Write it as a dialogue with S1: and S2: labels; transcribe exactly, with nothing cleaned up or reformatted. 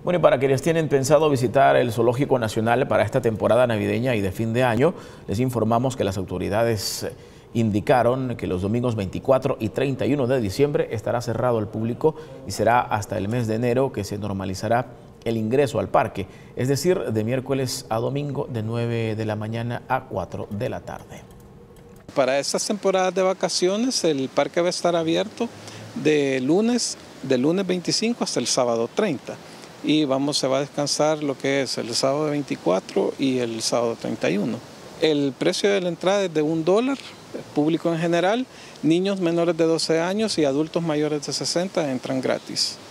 S1: Bueno, y para quienes tienen pensado visitar el Zoológico Nacional para esta temporada navideña y de fin de año, les informamos que las autoridades indicaron que los domingos veinticuatro y treinta y uno de diciembre estará cerrado al público y será hasta el mes de enero que se normalizará el ingreso al parque, es decir, de miércoles a domingo de nueve de la mañana a cuatro de la tarde.
S2: Para estas temporadas de vacaciones el parque va a estar abierto de lunes, de lunes veinticinco hasta el sábado treinta. Y vamos, se va a descansar lo que es el sábado veinticuatro y el sábado treinta y uno. El precio de la entrada es de un dólar, público en general, niños menores de doce años y adultos mayores de sesenta entran gratis.